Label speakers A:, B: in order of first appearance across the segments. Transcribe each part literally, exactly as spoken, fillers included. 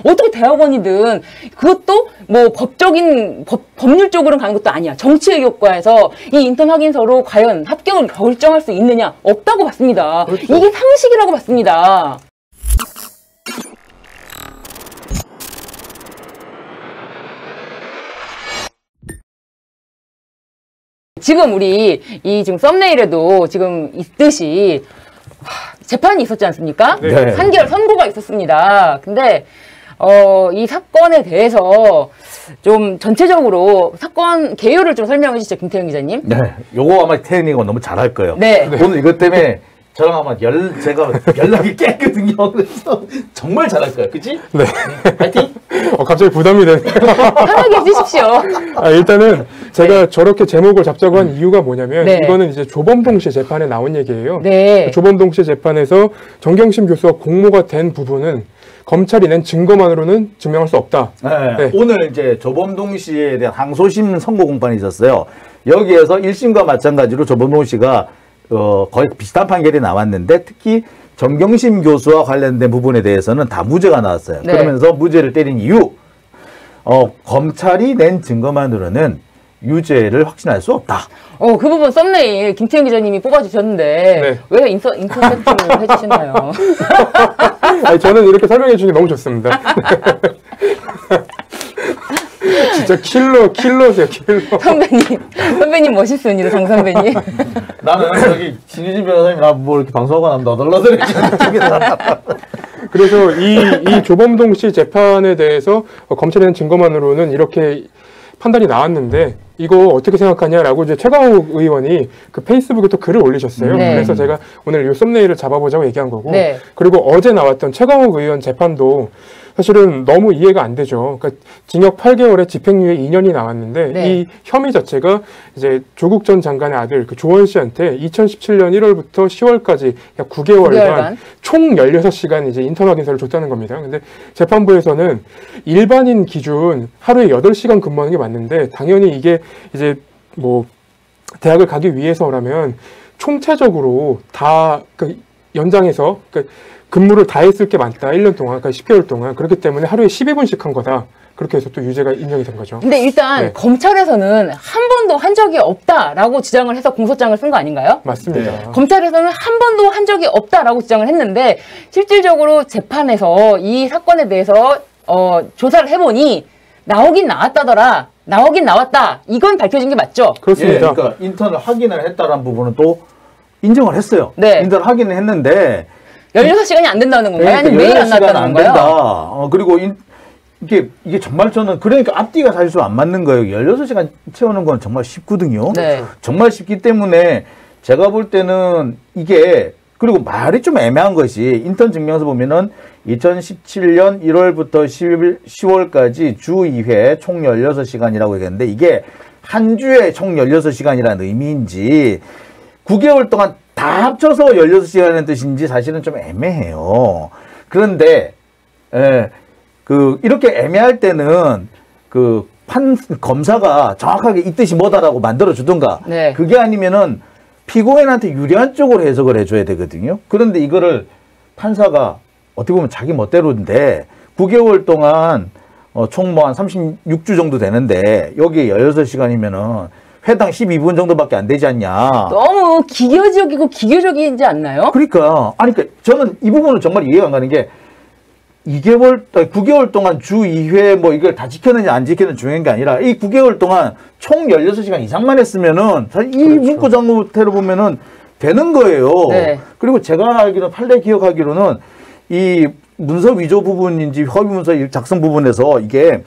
A: 어떻게 대학원이든 그것도 뭐 법적인 법, 법률적으로는 가는 것도 아니야. 정치의 교과에서 이 인턴 확인서로 과연 합격을 결정할 수 있느냐? 없다고 봤습니다. 그렇죠. 이게 상식이라고 봤습니다. 지금 우리 이 지금 썸네일에도 지금 있듯이 재판이 있었지 않습니까?
B: 네.
A: 삼 개월 선고가 있었습니다. 근데 어, 이 사건에 대해서 좀 전체적으로 사건 개요를 좀 설명해 주시죠, 김태형 기자님.
B: 네, 요거 아마 태현이가 너무 잘할 거예요.
A: 네.
B: 오늘 이것 때문에 저랑 아마 열 제가 연락이 깼거든요. 그래서 정말 잘할 거예요, 그렇지?
C: 네.
B: 파이팅.
C: 어, 갑자기 부담이 되네요.
A: 편하게 해주십시오.
C: 아, 일단은 제가 네. 저렇게 제목을 잡자고 한 이유가 뭐냐면
A: 네.
C: 이거는 이제 조범동 씨 재판에 나온 얘기예요.
A: 네.
C: 조범동 씨 재판에서 정경심 교수와 공모가 된 부분은 검찰이 낸 증거만으로는 증명할 수 없다.
B: 네.
C: 네.
B: 오늘 이제 조범동 씨에 대한 항소심 선고 공판이 있었어요. 여기에서 일 심과 마찬가지로 조범동 씨가 어, 거의 비슷한 판결이 나왔는데 특히 정경심 교수와 관련된 부분에 대해서는 다 무죄가 나왔어요. 네. 그러면서 무죄를 때린 이유, 어, 검찰이 낸 증거만으로는 유죄를 확신할 수 없다.
A: 어, 그 부분 썸네일 김태형 기자님이 뽑아주셨는데 네. 왜 인서, 인터셉트를 해주시나요?
C: 아니, 저는 이렇게 설명해 주는 게 너무 좋습니다. 진짜 킬러, 킬러세요, 킬러.
A: 선배님, 선배님 멋있습니다, 장 선배님.
B: 나는 저기 진희진 변호사님 나 뭐 이렇게 방송하고 나면 너덜너덜해지는
C: 그래서 이, 이 조범동 씨 재판에 대해서 검찰에 낸 증거만으로는 이렇게 판단이 나왔는데 이거 어떻게 생각하냐라고 이제 최강욱 의원이 그 페이스북에 또 글을 올리셨어요. 네. 그래서 제가 오늘 이 썸네일을 잡아보자고 얘기한 거고. 네. 그리고 어제 나왔던 최강욱 의원 재판도 사실은 너무 이해가 안 되죠. 그러니까 징역 팔 개월에 집행유예 이 년이 나왔는데 네. 이 혐의 자체가 이제 조국 전 장관의 아들 그 조원 씨한테 이천십칠 년 일월부터 시월까지 약 구 개월간, 구 개월간 총 열여섯 시간 이제 인턴 확인서를 줬다는 겁니다. 근데 재판부에서는 일반인 기준 하루에 여덟 시간 근무하는 게 맞는데 당연히 이게 이제 뭐 대학을 가기 위해서라면 총체적으로 다 그 연장해서 그 근무를 다 했을 게 많다. 일 년 동안, 그러니까 십 개월 동안. 그렇기 때문에 하루에 십이 분씩 한 거다. 그렇게 해서 또 유죄가 인정이 된 거죠.
A: 근데 일단 네. 검찰에서는 한 번도 한 적이 없다라고 주장을 해서 공소장을 쓴 거 아닌가요?
C: 맞습니다.
A: 네. 검찰에서는 한 번도 한 적이 없다라고 주장을 했는데 실질적으로 재판에서 이 사건에 대해서 어, 조사를 해보니 나오긴 나왔다더라. 나오긴 나왔다. 이건 밝혀진 게 맞죠?
C: 그렇습니다.
B: 예, 그러니까 인턴을 확인을 했다라는 부분은 또 인정을 했어요.
A: 네.
B: 인턴을 확인을 했는데
A: 열여섯 시간이 안 된다는 건가요? 아니면 매일 안 났다는 건가요?
B: 어, 그리고 인, 이게, 이게 정말 저는, 그러니까 앞뒤가 사실 좀 안 맞는 거예요. 열여섯 시간 채우는 건 정말 쉽거든요. 네. 정말 쉽기 때문에 제가 볼 때는 이게, 그리고 말이 좀 애매한 것이 인턴 증명서 보면은 이천십칠 년 일월부터 시월까지 주 이 회 총 열여섯 시간이라고 얘기했는데 이게 한 주에 총 열여섯 시간이라는 의미인지 구 개월 동안 다 합쳐서 열여섯 시간이라는 뜻인지 사실은 좀 애매해요. 그런데, 예, 그, 이렇게 애매할 때는 그 판, 검사가 정확하게 이 뜻이 뭐다라고 만들어주든가. 네. 그게 아니면은 피고인한테 유리한 쪽으로 해석을 해줘야 되거든요. 그런데 이거를 판사가 어떻게 보면 자기 멋대로인데 구 개월 동안 어, 총 뭐 한 삼십육 주 정도 되는데 여기에 열여섯 시간이면은 회당 십이 분 정도밖에 안 되지 않냐.
A: 너무 기계적이고 기계적이지 않나요?
B: 그러니까. 아니, 그러니까 저는 이 부분은 정말 이해가 안 가는 게 이 개월, 구 개월 동안 주 이 회 뭐 이걸 다 지켰느냐 안 지켰느냐 중요한 게 아니라 이 구 개월 동안 총 열여섯 시간 이상만 했으면은 사실 이 그렇죠. 문구 잘못대로 보면은 되는 거예요. 네. 그리고 제가 알기로는 판례 기억하기로는 이 문서 위조 부분인지 허위 문서 작성 부분에서 이게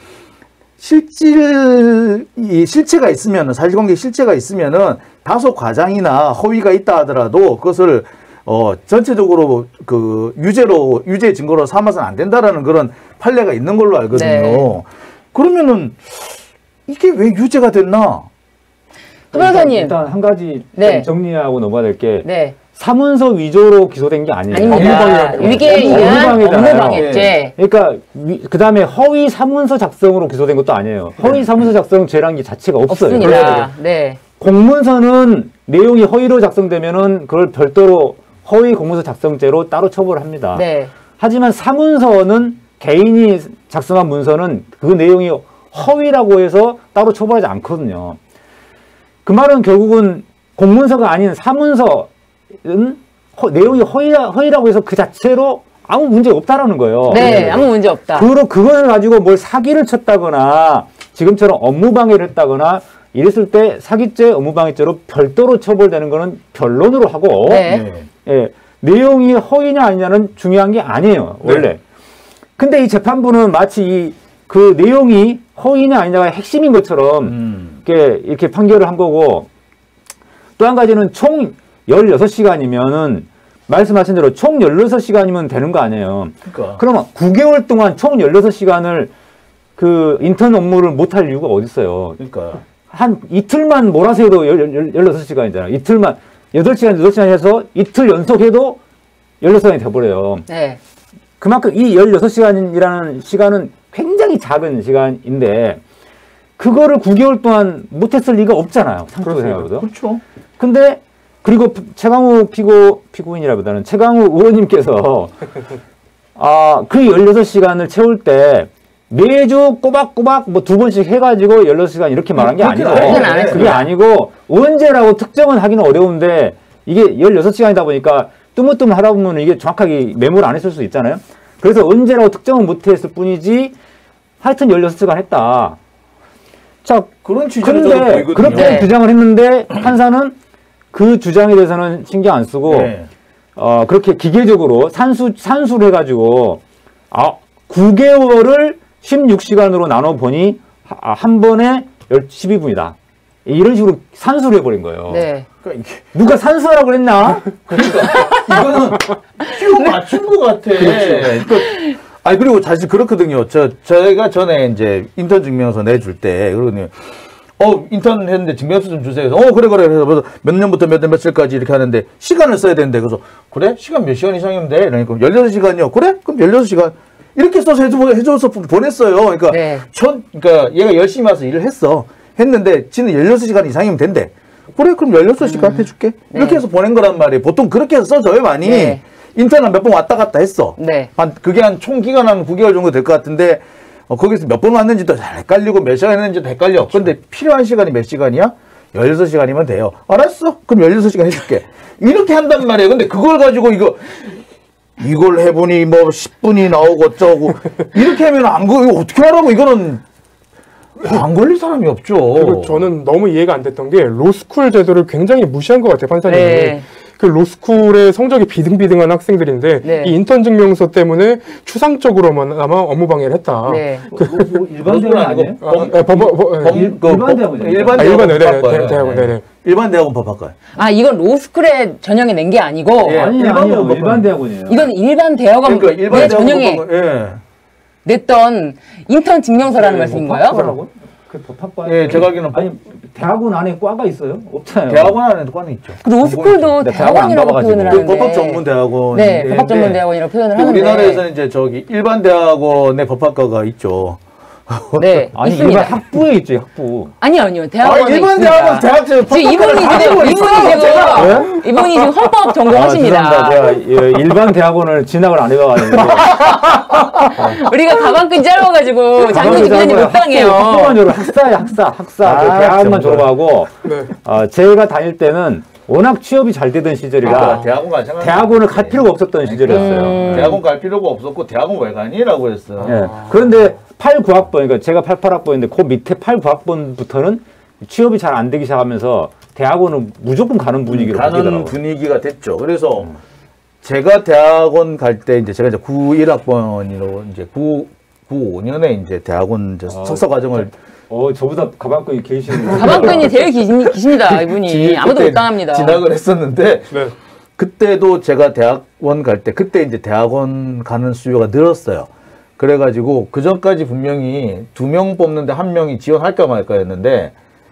B: 실질, 이 실체가 있으면은, 사실관계 실체가 있으면은 다소 과장이나 허위가 있다 하더라도 그것을 어, 전체적으로 그 유죄로, 유죄 증거로 삼아서는 안 된다라는 그런 판례가 있는 걸로 알거든요. 네. 그러면은 이게 왜 유죄가 됐나?
A: 변호사님.
D: 일단 한 가지
A: 네.
D: 정리하고 넘어가야 될 게
A: 네.
D: 사문서 위조로 기소된 게 아니에요.
A: 아닙니다. 위계이한 업무방해죄.
D: 그러니까 그 다음에 허위 사문서 작성으로 기소된 것도 아니에요. 허위 사문서 작성 죄란 게 자체가 없어요.
A: 없습니다. 네.
D: 공문서는 내용이 허위로 작성되면은 그걸 별도로 허위 공문서 작성죄로 따로 처벌합니다. 네. 하지만 사문서는 개인이 작성한 문서는 그 내용이 허위라고 해서 따로 처벌하지 않거든요. 그 말은 결국은 공문서가 아닌 사문서는 허, 내용이 허위, 허위라고 해서 그 자체로 아무 문제 없다라는 거예요.
A: 네, 네. 아무 문제 없다.
D: 그로 그걸 가지고 뭘 사기를 쳤다거나 지금처럼 업무방해를 했다거나 이랬을 때 사기죄, 업무방해죄로 별도로 처벌되는 거는 변론으로 하고
A: 네.
D: 예, 내용이 허위냐 아니냐는 중요한 게 아니에요. 원래. 네. 근데 이 재판부는 마치 이 그 내용이 허위냐 아니냐가 핵심인 것처럼
B: 음.
D: 이렇게, 이렇게 판결을 한 거고 또 한 가지는 총 열여섯 시간이면은 말씀하신 대로 총 열여섯 시간이면 되는 거 아니에요.
B: 그러니까.
D: 그러면 구 개월 동안 총 열여섯 시간을 그 인턴 업무를 못할 이유가 어디 있어요.
B: 그러니까.
D: 한 이틀만 몰아서 해도 열여섯 시간이잖아요. 이틀만, 여덟 시간, 여덟 시간 해서 이틀 연속해도 열여섯 시간이 돼버려요.
A: 네.
D: 그만큼 이 열여섯 시간이라는 시간은 굉장히 작은 시간인데, 그거를 구 개월 동안 못했을 리가 없잖아요. 상식적으로 생각해도.
B: 그렇죠.
D: 근데, 그리고 최강욱 피고, 피고인이라보다는 최강욱 의원님께서, 아, 그 열여섯 시간을 채울 때, 매주 꼬박꼬박 뭐 두 번씩 해가지고 열여섯 시간 이렇게 말한 게 아니고 그게 아니고 언제라고 특정은 하기는 어려운데 이게 열여섯 시간이다 보니까 뜨문뜨문 하다 보면 이게 정확하게 메모를 안 했을 수 있잖아요. 그래서 언제라고 특정은 못했을 뿐이지 하여튼 열여섯 시간 했다. 자,
B: 그런 취지로
D: 근데 그렇게
A: 네.
D: 주장을 했는데 판사는 그 주장에 대해서는 신경 안 쓰고
B: 네.
D: 어, 그렇게 기계적으로 산수, 산수를 해가지고 아, 구 개월을 십육 시간으로 나눠보니 한 번에 십이 분이다. 이런 식으로 산수를 해버린 거예요.
A: 네.
B: 그러니까 이게
D: 누가 산수하라고 그랬나?
B: 그러니까 이거는 끼워 맞춘 것 같아. 그러니까, 아니 그리고 사실 그렇거든요. 저 저희가 전에 이제 인턴 증명서 내줄 때 그러거든요. 어 인턴 했는데 증명서 좀 주세요. 어 그래 그래 그래서 몇 년부터 몇 년 며칠까지 이렇게 하는데 시간을 써야 되는데 그래서 그래 시간 몇 시간 이상이면 돼. 그러니까 열여섯 시간이요. 그래 그럼 열여섯 시간. 이렇게 써서 해줘, 해줘서 보냈어요. 그러니까,
A: 네.
B: 전, 그러니까 얘가 열심히 와서 일을 했어. 했는데, 지는 열여섯 시간 이상이면 된대. 그래, 그럼 열여섯 시간 음. 해줄게. 네. 이렇게 해서 보낸 거란 말이에요. 보통 그렇게 해서 써줘요, 많이. 네. 인턴은 몇 번 왔다 갔다 했어. 네. 한, 그게 한 총 기간 한 구 개월 정도 될 것 같은데, 어, 거기서 몇 번 왔는지도 잘 헷갈리고, 몇 시간 했는지도 헷갈려. 그렇죠. 근데 필요한 시간이 몇 시간이야? 열여섯 시간이면 돼요. 알았어. 그럼 열여섯 시간 해줄게. 이렇게 한단 말이에요. 근데 그걸 가지고 이거, 이걸 해보니 뭐 십 분이 나오고 어쩌고 이렇게 하면 안 거 이거 어떻게 하라고 이거는 안 걸릴 사람이 없죠.
C: 그리고 저는 너무 이해가 안 됐던 게 로스쿨 제도를 굉장히 무시한 것 같아요 판사님이. 네. 그 로스쿨의 성적이 비등비등한 학생들인데 네. 이 인턴 증명서 때문에 추상적으로만 아마 업무방해를 했다. 네.
D: 그, 뭐, 일반 대학은 아니에요?
C: 어, 네, 법, 법, 법,
D: 일, 일, 일반 대학은
B: 일반
C: 아, 일반 네, 네,
B: 네,
C: 대학원 네. 네.
B: 일반 대학원 법학과요.
A: 아 이건 로스쿨에 전형에 낸 게 아니고
D: 예, 아니 일반 아니요 일반 대학원이에요.
A: 이건 일반 대학원
B: 그러니까 일반
A: 내 전형에
B: 예.
A: 냈던 인턴 증명서라는 네, 말씀인가요?
D: 법학과라고? 그 법학과
B: 예, 제가 알기로는
D: 아니 대학원 안에 과가 있어요? 없잖아요.
B: 대학원 안에도 과는 있죠.
A: 그 로스쿨도
D: 네,
A: 대학원이라고 표현을 하는데
B: 법학 전문 대학원.
A: 네, 법학 전문 대학원이라고 표현을 하는데
B: 우리나라에서는 이제 저기 일반 대학원의 법학과가 있죠.
A: 네,
D: 아니
A: 있습니다.
D: 일반 학부에 있죠, 학부.
A: 아니요, 아니요. 대학원에
B: 아, 일반
A: 있습니다.
B: 대학원 대학생
A: 지금 이분이 지금 이분이 지금 이분이 지금 헌법 전공하십니다.
D: 아, 제가 일반 대학원을 진학을 안 해봐가지고
A: 우리가 가방끈 짧아가지고 장교 직전이 못 당해요.
D: 학부만 졸업, 학사야 학사, 학사
B: 아,
D: 그 대학만
B: 정말.
D: 졸업하고
C: 네.
D: 어, 제가 다닐 때는 워낙 취업이 잘 되던 시절이라
B: 아, 대학원 갈 생각
D: 대학원을 갈 필요가 없었던 시절이었어요.
A: 음.
B: 대학원 갈 필요가 없었고 대학원 왜 가니라고 했어.
D: 예. 그런데 팔, 구 학번, 그러니까 제가 팔, 팔 학번인데 그 밑에 팔, 구 학번부터는 취업이 잘 안 되기 시작하면서 대학원은 무조건 가는 분위기로
B: 가는
D: 바뀌더라고요.
B: 분위기가 됐죠. 그래서 음. 제가 대학원 갈 때 이제 제가 이제 구십일 학번으로 이제 구, 구십오 년에 이제 대학원 이제
D: 아,
B: 석사 과정을
D: 어, 저보다 가방끈이 계시는
A: 가방끈이 제일 기십니다, 기십니다 이분이. 아무도 못 당합니다.
B: 진학을 했었는데
C: 네.
B: 그때도 제가 대학원 갈 때 그때 이제 대학원 가는 수요가 늘었어요. 그래가지고 그 전까지 분명히 두 명 뽑는데 한 명이 지원할까 말까였는데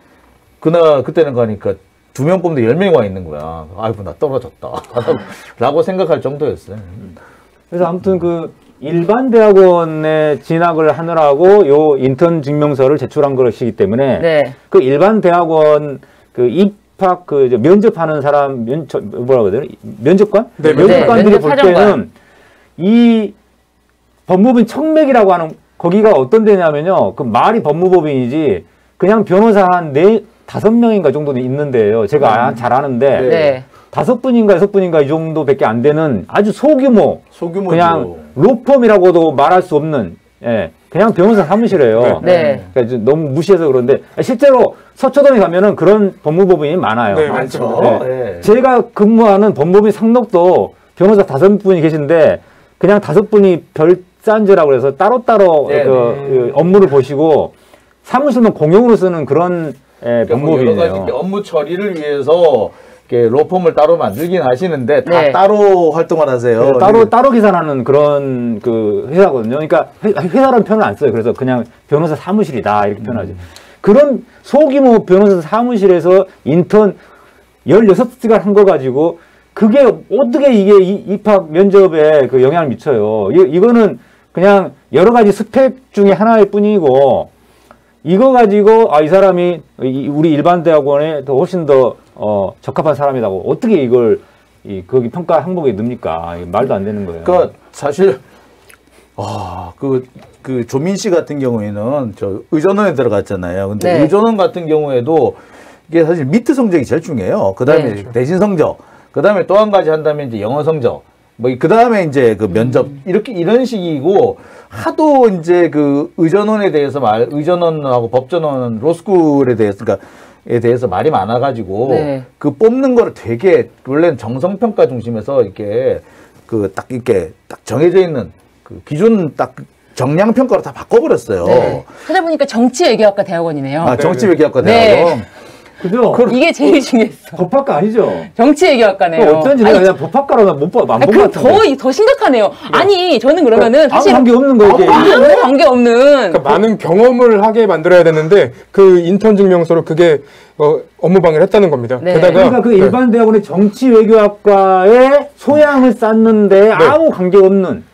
B: 그날 그때는 가니까 두 명 뽑는데 열 명이 와 있는 거야. 아이고 나 떨어졌다 라고 생각할 정도였어요.
D: 그래서 아무튼 그 일반 대학원에 진학을 하느라고 요 인턴 증명서를 제출한 것이기 때문에
A: 네.
D: 그 일반 대학원 그 입학 그 이제 면접하는 사람 면 저, 뭐라고 해야 되나 면접관
C: 네,
D: 면접관들이
A: 네,
D: 볼
A: 면접
D: 때는 이 법무부인 청맥이라고 하는 거기가 어떤 데냐면요. 그 말이 법무법인이지 그냥 변호사 한 네, 다섯 명인가 정도는 있는데요. 제가 음. 잘 아는데.
A: 네.
D: 다섯 분인가 여섯 분인가 이 정도밖에 안 되는 아주 소규모.
B: 소규모죠.
D: 그냥 로펌이라고도 말할 수 없는, 예. 그냥 변호사 사무실이에요.
A: 네.
D: 그러니까 너무 무시해서 그런데 실제로 서초동에 가면은 그런 법무법인이 많아요.
C: 네,
B: 많죠.
D: 네.
B: 네.
D: 제가 근무하는 법무법인 상록도 변호사 다섯 분이 계신데 그냥 다섯 분이 별산제라고 그래서 따로따로
B: 네,
D: 그, 그 업무를 보시고 사무실만 공용으로 쓰는 그런 예, 법무법인이에요.
B: 여러 가지 업무 처리를 위해서 이렇게 로펌을 따로 만들긴 하시는데 다
A: 네.
B: 따로 활동을 하세요.
D: 네, 따로 따로 계산하는 그런 그 회사거든요. 그러니까 회, 회사라는 표현을 안 써요. 그래서 그냥 변호사 사무실이다 이렇게 표현하죠. 음. 그런 소규모 변호사 사무실에서 인턴 열여섯 시간 한 거 가지고 그게 어떻게 이게 입학 면접에 그 영향을 미쳐요. 이, 이거는 그냥 여러 가지 스펙 중에 하나일 뿐이고 이거 가지고 아, 이 사람이 우리 일반 대학원에 더 훨씬 더 어, 적합한 사람이라고 어떻게 이걸 이 거기 평가 항목에 넣습니까? 말도 안 되는 거예요.
B: 그러니까 사실 아, 그, 그 조민 씨 같은 경우에는 저 의전원에 들어갔잖아요. 근데
A: 네.
B: 의전원 같은 경우에도 이게 사실 미트 성적이 제일 중요해요. 그다음에
A: 네.
B: 내신 성적, 그다음에 또 한 가지 한다면 이제 영어 성적, 뭐 그다음에 이제 그 면접
A: 음.
B: 이렇게 이런 식이고 하도 이제 그 의전원에 대해서 말 의전원하고 법전원 로스쿨에 대해서 그러니까 에 대해서 말이 많아가지고
A: 네.
B: 그 뽑는 거를 되게 원래는 정성평가 중심에서 이렇게 그 딱 이렇게 딱 정해져 있는 그 기준 딱 정량평가로 다 바꿔버렸어요.
A: 네. 찾아보니까 정치외교학과 대학원이네요.
B: 아 정치외교학과
A: 네.
B: 대학원.
D: 그죠?
A: 이게 제일 중요했어.
D: 법학과 아니죠?
A: 정치외교학과네요.
D: 어쩐지 내가 그냥 법학과로 못 봐, 안
A: 아니,
D: 본
A: 그럼
D: 것 같은데.
A: 더, 더 심각하네요. 아니, 저는 그러면은
D: 아무
A: 사실
D: 관계 없는 거 이게.
A: 아무 관계 없는.
C: 그러니까 많은 경험을 하게 만들어야 되는데 그 인턴 증명서로 그게 어, 업무방해를 했다는 겁니다.
A: 네.
C: 게다가
D: 그러니까 그 일반 대학원의 정치외교학과에 소양을 쌓는데 아무 관계 없는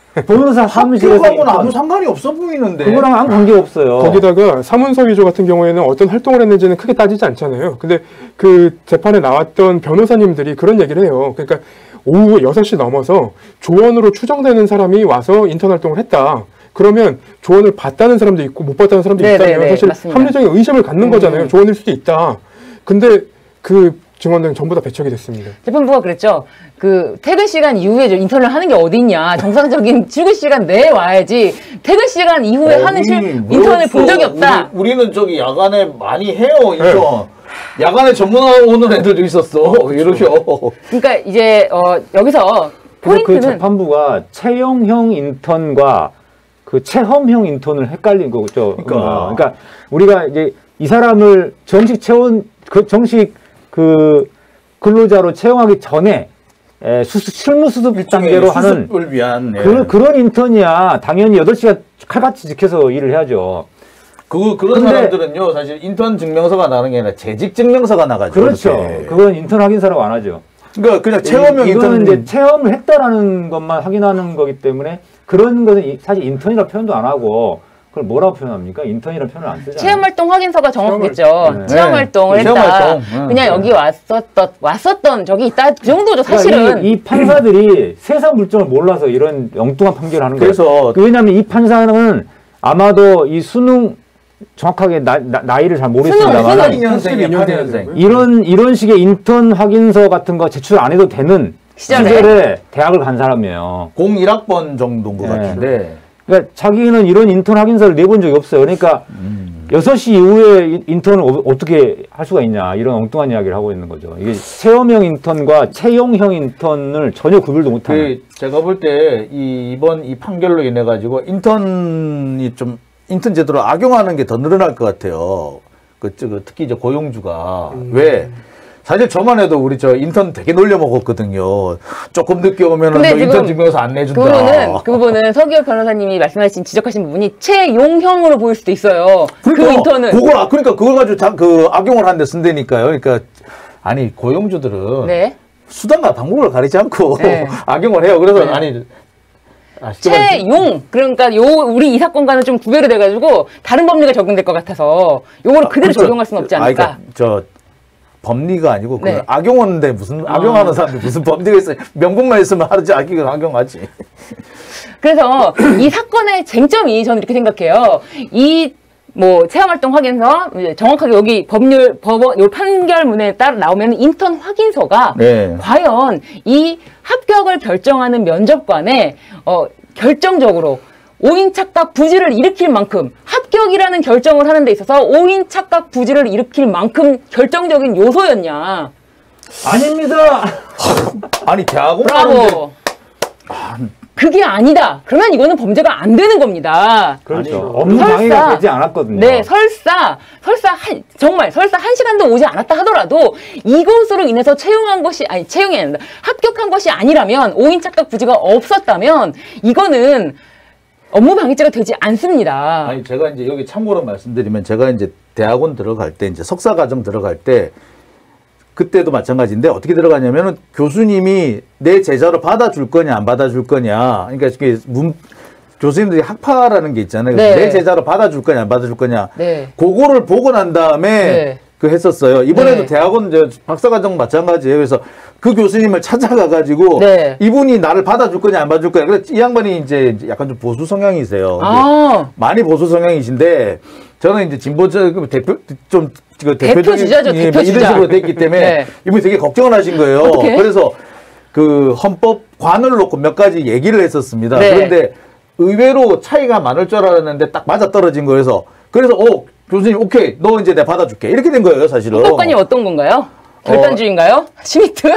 D: 변호사 사무실에서
B: 학교하고는 아무 상관이 없어 보이는데.
D: 그거랑 아무 관계 없어요.
C: 거기다가 사문서 위조 같은 경우에는 어떤 활동을 했는지는 크게 따지지 않잖아요. 근데 그 재판에 나왔던 변호사님들이 그런 얘기를 해요. 그러니까 오후 여섯 시 넘어서 조원으로 추정되는 사람이 와서 인턴 활동을 했다. 그러면 조언을 받다는 사람도 있고 못 받다는 사람도
A: 네,
C: 있다면
A: 네, 네,
C: 사실
A: 맞습니다.
C: 합리적인 의심을 갖는
A: 음.
C: 거잖아요. 조언일 수도 있다. 근데 그 증언들은 전부 다 배척이 됐습니다.
A: 재판부가 그랬죠. 그 퇴근 시간 이후에 저 인턴을 하는 게 어딨냐. 정상적인 출근 시간 내에 와야지. 퇴근 시간 이후에
B: 어,
A: 하는 실,
B: 우리
A: 인턴을 본 적이
B: 우리,
A: 없다.
B: 우리는 저기 야간에 많이 해요 인턴. 네. 야간에 전문화 오는 애들도 있었어. 이러셔.
A: 그러니까 이제 어, 여기서
D: 그래서 그
A: 포인트는
D: 재판부가 채용형 인턴과 그 체험형 인턴을 헷갈린 거죠.
B: 그러니까.
D: 그러니까 우리가 이제 이 사람을 정식 채원 그 정식 그 근로자로 채용하기 전에 에, 수습, 실무 수습 단계로 하는
B: 수습을 위한 예.
D: 그, 그런 인턴이야 당연히 여덟 시간 칼같이 지켜서 일을 해야죠.
B: 그 그런
D: 근데-
B: 사람들은요 사실 인턴 증명서가 나는 게 아니라 재직 증명서가 나가죠.
D: 그렇죠.
B: 이렇게.
D: 그건 인턴 확인서라고 안 하죠.
B: 그러니까 그냥 체험형
D: 이- 이거는
B: 인턴
D: 이제 체험을 했다라는 것만 확인하는 거기 때문에 그런 것은 이- 사실 인턴이라 표현도 안 하고 그걸 뭐라고 표현합니까? 인턴이라 표현을 안 쓰잖아요.
A: 체험활동 확인서가 정확하겠죠.
D: 네.
A: 체험활동을
B: 네.
A: 했다.
B: 체험활동. 응.
A: 그냥 여기 왔었던, 왔었던 적이 있다. 그 정도죠,
D: 그러니까
A: 사실은.
D: 이, 이 판사들이 세상 물정을 몰라서 이런 엉뚱한 판결을 하는 거예요.
B: 그래서
D: 그 왜냐하면 이 판사는 아마도 이 수능 정확하게 나, 나, 이를 잘 모르겠습니다만
A: 수능,
B: 팔 년생이에요.
C: 팔
B: 팔
C: 년생.
B: 년생.
D: 이런 이런 식의 인턴 확인서 같은 거 제출 안 해도 되는
A: 시절에?
D: 시절에 대학을 간 사람이에요.
B: 공일 학번 정도인 것
D: 네.
B: 같은데.
D: 그러니까 자기는 이런 인턴 확인서를 내본 적이 없어요. 그러니까
B: 음.
D: 여섯 시 이후에 인- 인턴을 어, 어떻게 할 수가 있냐 이런 엉뚱한 이야기를 하고 있는 거죠. 이게 체험형 인턴과 채용형 인턴을 전혀 구별도 못하는.
B: 그 제가 볼 때 이 이번 이 판결로 인해 가지고 인턴이 좀 인턴 제도를 악용하는 게 더 늘어날 것 같아요. 그, 저, 그 특히 이제 고용주가
C: 음.
B: 왜 사실 저만 해도 우리 저 인턴 되게 놀려 먹었거든요. 조금 늦게 오면은
A: 근데
B: 너
A: 지금
B: 인턴 증명서 안 내준다.
A: 그 부분은, 그 부분은 서기혁 변호사님이 말씀하신, 지적하신 부분이 채용형으로 보일 수도 있어요.
B: 그러니까
A: 그 인턴은.
B: 그걸 아- 그러니까 그걸 가지고 자, 그 악용을 하는데 쓴다니까요. 그러니까 아니 고용주들은
A: 네.
B: 수단과 방법을 가리지 않고
A: 네.
B: 악용을 해요. 그래서
A: 네.
B: 아니 아, 시점은
A: 채용. 그러니까 요, 우리 이 사건과는 좀 구별이 돼가지고, 다른 법리가 적용될 것 같아서, 요거를 그대로
B: 그래서-
A: 적용할 수는 없지
B: 아,
A: 않을까.
B: 그러니까 저 법리가 아니고
A: 네.
B: 그 악용하는데 무슨 악용하는 사람들이 무슨 법리가 있어요. 명분만 있으면 하지 악기가 악용하지.
A: 그래서 이 사건의 쟁점이 저는 이렇게 생각해요. 이 뭐 체험활동 확인서 이제 정확하게 여기 법률 법원 요 판결문에 따라 나오면 인턴 확인서가
B: 네.
A: 과연 이 합격을 결정하는 면접관의 어 결정적으로 오인 착각 부지를 일으킬 만큼 합격이라는 결정을 하는 데 있어서 오인 착각 부지를 일으킬 만큼 결정적인 요소였냐.
D: 아닙니다.
B: 아니 대학원 가는데
A: 브라보. 그게 아니다. 그러면 이거는 범죄가 안 되는 겁니다.
D: 그렇죠.
B: 아니,
D: 업무
A: 설사-
D: 방해가 되지 않았거든요.
A: 네, 설사, 설사, 한, 정말, 설사 한 시간도 오지 않았다 하더라도 이것으로 인해서 채용한 것이, 아니, 채용이 아니라 합격한 것이 아니라면, 오인 착각 부지가 없었다면, 이거는 업무 방해죄가 되지 않습니다.
B: 아니 제가 이제 여기 참고로 말씀드리면 제가 이제 대학원 들어갈 때 이제 석사 과정 들어갈 때 그때도 마찬가지인데 어떻게 들어가냐면은 교수님이 내 제자로 받아줄 거냐 안 받아줄 거냐. 그러니까 이게 문 교수님들이 학파라는 게 있잖아요.
A: 네.
B: 내 제자로 받아줄 거냐 안 받아줄 거냐.
A: 네.
B: 그거를 보고 난 다음에
A: 네.
B: 그 했었어요. 이번에도
A: 네.
B: 대학원 저 박사과정 마찬가지예요. 그래서 그 교수님을 찾아가 가지고
A: 네.
B: 이분이 나를 받아줄 거냐 안 받아줄 거냐. 그래서 이 양반이 이제 약간 좀 보수 성향이세요. 근데
A: 아,
B: 많이 보수 성향이신데 저는 이제 진보적 대표 좀 그
A: 대표
B: 대표적인
A: 주자죠,
B: 예,
A: 대표
B: 이런
A: 주자.
B: 식으로 됐기 때문에
A: 네.
B: 이분이 되게 걱정을 하신 거예요.
A: 어떡해?
B: 그래서 그 헌법관을 놓고 몇 가지 얘기를 했었습니다.
A: 네.
B: 그런데 의외로 차이가 많을 줄 알았는데 딱 맞아 떨어진 거여서 그래서 어 교수님 오케이 너 이제 내가 받아줄게 이렇게 된 거예요 사실은.
A: 헌법관이 어떤 건가요? 결단주의인가요? 시미트?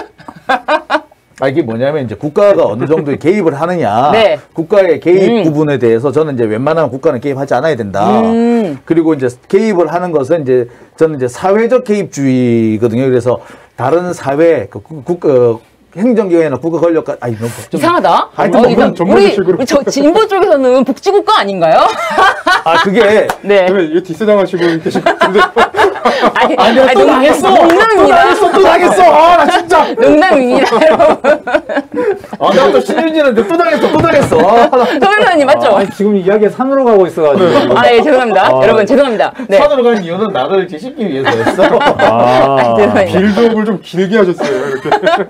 B: 아, 이게 뭐냐면 이제 국가가 어느 정도 개입을 하느냐.
A: 네.
B: 국가의 개입
A: 음.
B: 부분에 대해서 저는 이제 웬만하면 국가는 개입하지 않아야 된다.
A: 음.
B: 그리고 이제 개입을 하는 것은 이제 저는 이제 사회적 개입주의거든요. 그래서 다른 사회, 그 국, 국, 어, 행정기관이나 국가 권력과, 아니, 너무 복잡.
A: 이상하다.
B: 하여튼
A: 어,
B: 뭐
A: 이거
C: 전문
A: 우리,
C: 지식으로.
A: 우리 저 진보 쪽에서는 복지국가 아닌가요?
B: 아, 그게.
A: 네.
C: 왜 이거 디스 당하시고 계신 분들
A: 아니,
B: 아니야,
A: 아니,
B: 또
A: 농-
B: 당했어! 또
A: 농담입니다.
B: 당했어! 또 당했어! 아, 나 진짜!
A: 농담입니다, 여러분.
B: 아, 나또 신윤지는데 또 당했어! 또 당했어! 아, 나-
A: 서울사님 맞죠?
D: 아, 지금 이야기가 산으로 가고 있어가지고.
A: 아, 예, 죄송합니다.
D: 아.
A: 여러분, 죄송합니다. 네.
B: 산으로 가는 이유는 나를 제시키기 위해서였어.
D: 아,
A: 죄송합니다.
C: 빌드업을 좀 길게 하셨어요. 이렇게.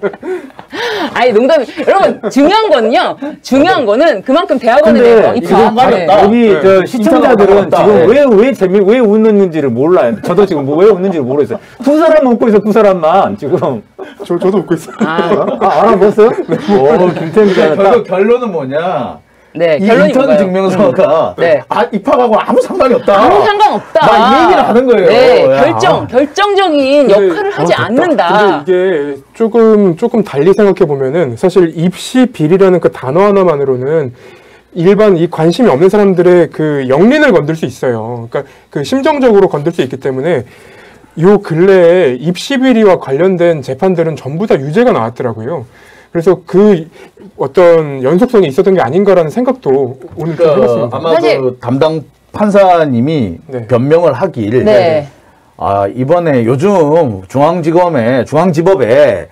A: 아니, 농담이. 여러분, 중요한 거는요. 중요한 거는 그만큼 대학원에
D: 근데
A: 대해서
B: 이거
A: 입학.
B: 상관이
A: 네.
B: 없다.
D: 여기
C: 네.
D: 저 시청자들은
B: 인터넷
D: 지금
B: 나갔다.
D: 왜, 왜 재미, 왜 웃는지를 몰라요. 저도 지금 뭐 왜 웃는지를 모르겠어요. 두 사람 웃고 있어, 두 사람만. 지금.
C: 저, 저도 웃고 있어요.
A: 아,
D: 아, 알아봤어요? 오, 김태현 기자는 딱.
B: 결국 결론은 뭐냐?
A: 네,
B: 이
A: 결론이
B: 인턴
A: 뭔가요?
B: 증명서가
A: 네.
B: 아, 입학하고 아무 상관이 없다.
A: 아무 상관없다.
B: 막 이 얘기를 하는 거예요.
A: 네,
B: 야.
A: 결정, 결정적인
C: 근데-
A: 역할을 하지
C: 어, 됐다.
A: 않는다.
C: 근데 이게 조금 조금 달리 생각해 보면은 사실 입시 비리라는 그 단어 하나만으로는 일반 이 관심이 없는 사람들의 그 영린을 건들 수 있어요. 그러니까 그 심정적으로 건들 수 있기 때문에 요 근래에 입시 비리와 관련된 재판들은 전부 다 유죄가 나왔더라고요. 그래서 그 어떤 연속성이 있었던 게 아닌가라는 생각도 오늘 좀
B: 그러니까
C: 해봤습니다.
B: 아마
A: 사실-
B: 그 담당 판사님이
C: 네.
B: 변명을 하길
A: 네.
B: 아 이번에 요즘 중앙지검에 중앙지법에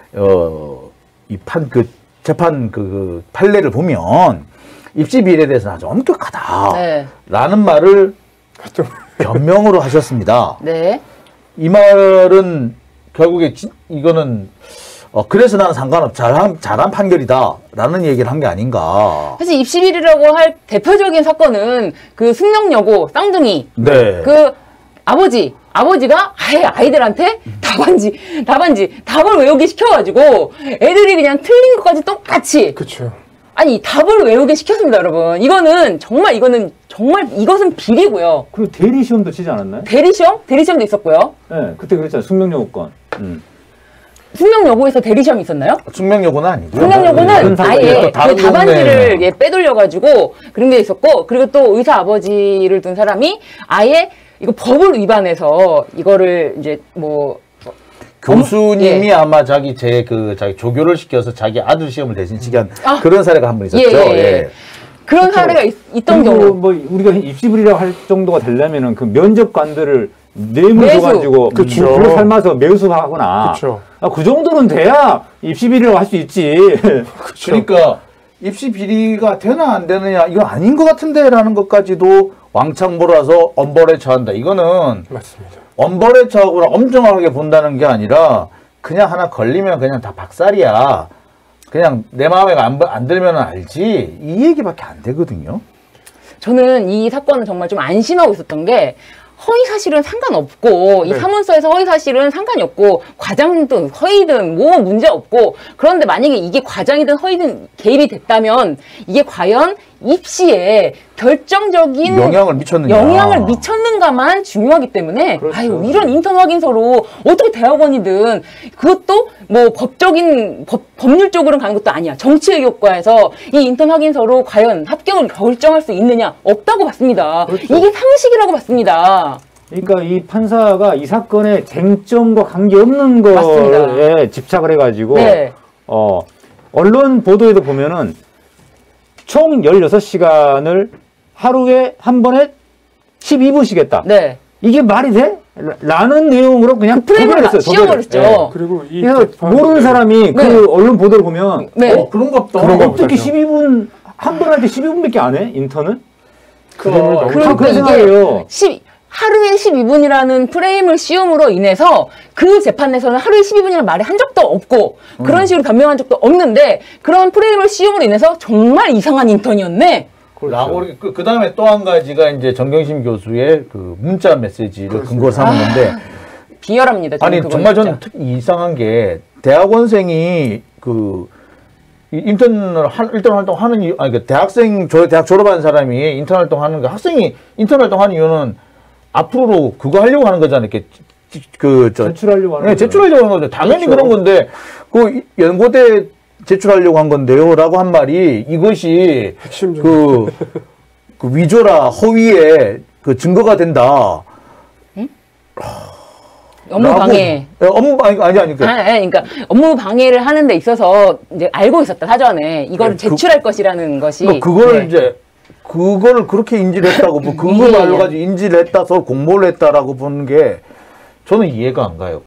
B: 어이 판 그 재판 그 판례를 보면 입시 비리에 대해서는 아주 엄격하다라는
A: 네.
B: 말을
C: 좀
B: 변명으로 하셨습니다.
A: 네.
B: 이 말은 결국에 지, 이거는 어, 그래서 나는 상관없 잘한 잘한 판결이다라는 얘기를 한 게 아닌가.
A: 사실 입시비리라고 할 대표적인 사건은 그 승명여고 쌍둥이
B: 네.
A: 그 아버지 아버지가 아예 아이들한테 답안지 답안지 답을 외우게 시켜가지고 애들이 그냥 틀린 것까지 똑같이
C: 그렇죠.
A: 아니 답을 외우게 시켰습니다, 여러분. 이거는 정말 이거는 정말 이것은 비리고요.
D: 그리고 대리 시험도 치지 않았나요?
A: 대리시험 대리시험도 있었고요.
D: 네, 그때 그랬잖아요. 숙명여고권. 음.
A: 승명여고에서 대리시험이 있었나요?
B: 숙명여고는 아니고요.
A: 승명여고는
D: 다른
A: 아예
B: 또
A: 그
B: 다른
A: 답안지를
B: 동네.
A: 예, 빼돌려가지고 그런 게 있었고, 그리고 또 의사 아버지를 둔 사람이 아예 이거 법을 위반해서 이거를 이제 뭐
B: 교수님이
A: 예.
B: 아마 자기 제 그 자기 조교를 시켜서 자기 아들 시험을 대신 치게 한
A: 아.
B: 그런 사례가 한 번 있었죠.
A: 예, 예, 예.
B: 예.
A: 그런 사례가 있, 있던
D: 그리고
A: 경우.
D: 뭐 우리가 입시불이라고 할 정도가 되려면은 그 면접관들을 뇌물
A: 매수.
D: 줘가지고
C: 그쵸.
D: 불을 삶아서 매수하거나
C: 그쵸.
D: 아, 그 정도는 돼야 입시비리라고 할 수 있지.
B: 그러니까 입시 비리가 되나 안 되느냐 이거 아닌 것 같은데라는 것까지도 왕창 몰아서 엄벌에 처한다. 이거는
C: 맞습니다.
B: 엄벌에 처하거나 엄정하게 본다는 게 아니라 그냥 하나 걸리면 그냥 다 박살이야. 그냥 내 마음에 안, 안 들면 알지. 이 얘기밖에 안 되거든요.
A: 저는 이 사건은 정말 좀 안심하고 있었던 게 허위 사실은 상관없고, 네. 이 사문서에서 허위 사실은 상관이 없고, 과장이든 허위든 뭐 문제 없고, 그런데 만약에 이게 과장이든 허위든 개입이 됐다면 이게 과연 입시에 결정적인
B: 영향을 미쳤는가
A: 영향을 미쳤는가만 중요하기 때문에 그렇죠. 아유 이런 인턴 확인서로 어떻게 대학원이든 그것도 뭐 법적인 법, 법률적으로는 가는 것도 아니야. 정치외교과에서 이 인턴 확인서로 과연 합격을 결정할 수 있느냐 없다고 봤습니다. 그렇죠. 이게 상식이라고 봤습니다.
D: 그러니까 이 판사가 이 사건의 쟁점과 관계없는 거에 집착을 해가지고 네. 어, 언론 보도에도 보면은 총 열여섯 시간을 하루에 한 번에 십이 분씩 했다. 네. 이게 말이 돼? 라는 내용으로 그냥
A: 그 프레임을 씌워버렸죠.
C: 네. 그리고 이
D: 그래서 모르는 사람이 네. 그 언론 보도를 보면
A: 네.
B: 어, 그런가 보다.
D: 어떻게 십이 분 한 번 할 때 십이 분밖에 안 해? 인턴은?
C: 그러니까
D: 그런 생각이에요.
A: 하루에 십이 분이라는 프레임을 씌움으로 인해서 그 재판에서는 하루에 십이 분이라는 말이 한 적도 없고 음. 그런 식으로 변명한 적도 없는데 그런 프레임을 씌움으로 인해서 정말 이상한 인턴이었네.
B: 라고 그, 그 다음에 또 한 가지가 이제 정경심 교수의 그 문자 메시지를 그렇습니다. 근거로 삼았는데 아,
A: 비열합니다.
B: 아니 정말 저는 특히 이상한 게 대학원생이 그 인턴을 한, 인턴 활동하는 이유, 아니 그 대학생 저 대학 졸업한 사람이 인턴 활동하는 거 학생이 인턴 활동하는 이유는 앞으로 그거 하려고 하는 거잖아요. 이렇게 그 저
D: 제출하려고 하는
B: 네, 제출하려고 하는 거죠. 당연히 그렇죠. 그런 건데 그 연고대 제출하려고 한 건데요라고 한 말이 이것이 그, 그 위조라 허위의 그 증거가 된다.
A: 응? 업무 방해.
B: 업무 아니 아니 아니
A: 그. 아니, 그러니까 업무 방해를 하는 데 있어서 이제 알고 있었다 사전에 이거를 네, 제출할 그, 것이라는 것이.
B: 그러니까 그걸 네. 이제 그거를 그렇게 인지를 했다고 뭐 그거 말로 가지고 인지를 했다, 서로 공모를 했다라고 보는 게 저는 이해가 안 가요.